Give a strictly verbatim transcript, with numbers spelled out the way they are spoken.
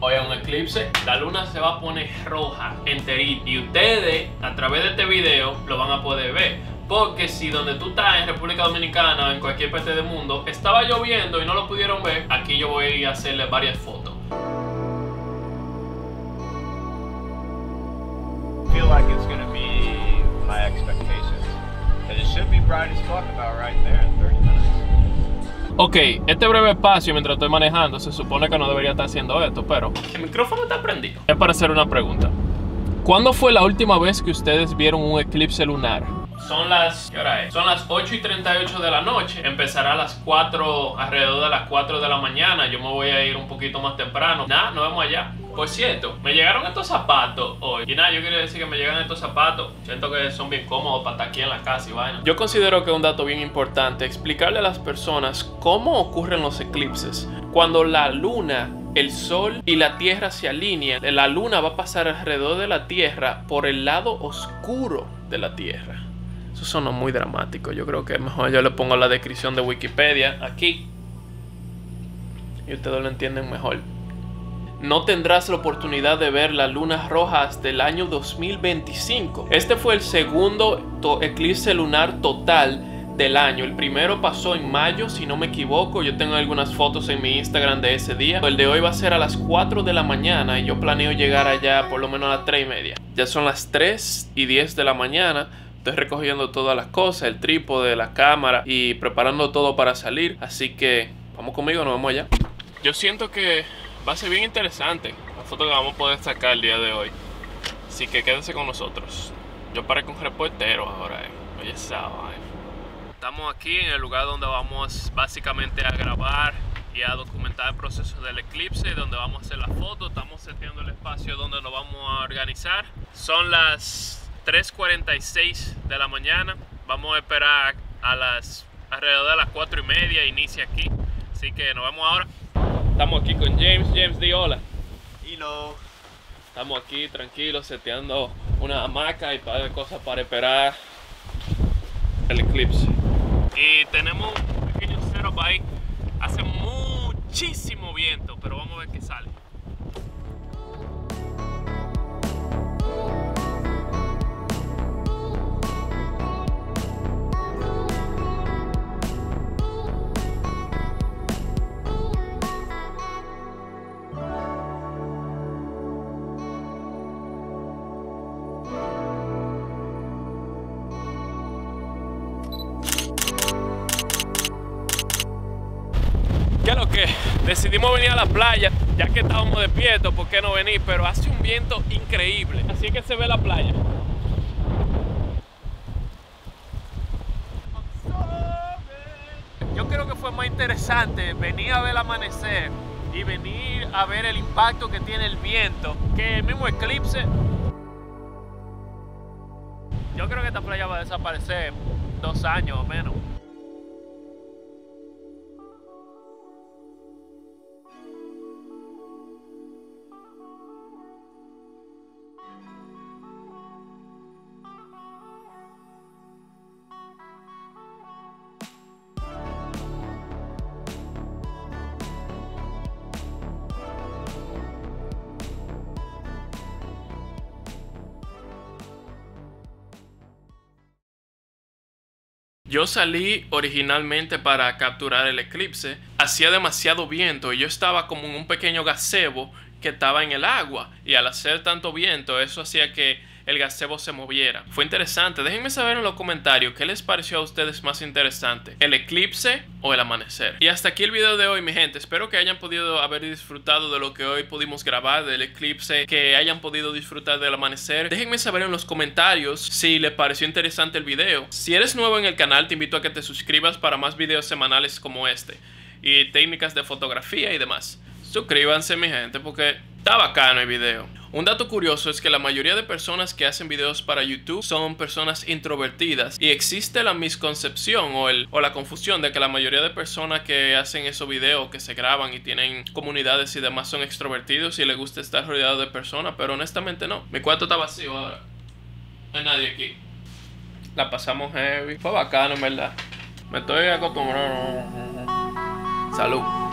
Hoy es un eclipse, la luna se va a poner roja enterita y ustedes a través de este video lo van a poder ver. Porque si donde tú estás en República Dominicana o en cualquier parte del mundo estaba lloviendo y no lo pudieron ver, aquí yo voy a hacerles varias fotos. I feel like it's gonna be my expectations. And it should be bright as fuck about right there in thirty minutes. Ok, este breve espacio mientras estoy manejando, se supone que no debería estar haciendo esto, pero el micrófono está prendido. Es para hacer una pregunta. ¿Cuándo fue la última vez que ustedes vieron un eclipse lunar? Son las, ¿qué hora es? Son las ocho y treinta y ocho de la noche. Empezará a las cuatro, alrededor de las cuatro de la mañana. Yo me voy a ir un poquito más temprano. Nada, nos vemos allá. Por cierto, me llegaron estos zapatos hoy. Y nada, yo quiero decir que me llegan estos zapatos. Siento que son bien cómodos para estar aquí en la casa y vaina. Yo considero que es un dato bien importante explicarle a las personas cómo ocurren los eclipses. Cuando la luna, el sol y la tierra se alinean, la luna va a pasar alrededor de la tierra por el lado oscuro de la tierra. Eso suena muy dramático. Yo creo que mejor yo le pongo la descripción de Wikipedia aquí y ustedes lo entienden mejor. No tendrás la oportunidad de ver la luna roja hasta el año dos mil veinticinco. Este fue el segundo eclipse lunar total del año. El primero pasó en mayo, si no me equivoco. Yo tengo algunas fotos en mi Instagram de ese día. El de hoy va a ser a las cuatro de la mañana y yo planeo llegar allá por lo menos a las tres y media. Ya son las tres y diez de la mañana. Estoy recogiendo todas las cosas, el trípode, la cámara y preparando todo para salir. Así que vamos conmigo, nos vemos allá. Yo siento que va a ser bien interesante la foto que vamos a poder sacar el día de hoy. Así que quédense con nosotros. Yo parezco un reportero ahora, eh. Oye, sábado, eh. Estamos aquí en el lugar donde vamos básicamente a grabar y a documentar el proceso del eclipse, donde vamos a hacer la foto. Estamos seteando el espacio donde nos vamos a organizar. Son las tres cuarenta y seis de la mañana. Vamos a esperar a las alrededor de las cuatro y media. Inicia aquí. Así que nos vemos ahora. Estamos aquí con James. James, di hola. Hello. Estamos aquí tranquilos seteando una hamaca y un par de cosas para esperar el eclipse. Y tenemos un pequeño setup ahí. Hace muchísimo viento, pero vamos a ver qué sale. ¿Qué es lo que? Decidimos venir a la playa, ya que estábamos despiertos, ¿por qué no venir? Pero hace un viento increíble, así que se ve la playa. Yo creo que fue más interesante venir a ver el amanecer y venir a ver el impacto que tiene el viento que el mismo eclipse. Yo creo que esta playa va a desaparecer dos años o menos. Yo salí originalmente para capturar el eclipse. Hacía demasiado viento y yo estaba como en un pequeño gazebo que estaba en el agua. Y al hacer tanto viento, eso hacía que el gazebo se moviera. Fue interesante. Déjenme saber en los comentarios qué les pareció a ustedes más interesante, el eclipse o el amanecer. Y hasta aquí el video de hoy, mi gente. Espero que hayan podido haber disfrutado de lo que hoy pudimos grabar del eclipse, que hayan podido disfrutar del amanecer. Déjenme saber en los comentarios si les pareció interesante el video. Si eres nuevo en el canal, te invito a que te suscribas para más videos semanales como este y técnicas de fotografía y demás. Suscríbanse, mi gente, porque está bacano el video. Un dato curioso es que la mayoría de personas que hacen videos para YouTube son personas introvertidas y existe la misconcepción o, el, o la confusión de que la mayoría de personas que hacen esos videos, que se graban y tienen comunidades y demás son extrovertidos y les gusta estar rodeado de personas, pero honestamente no. Mi cuarto está vacío ahora. No hay nadie aquí. La pasamos heavy. Fue bacano, en verdad. Me estoy acostumbrando. Salud.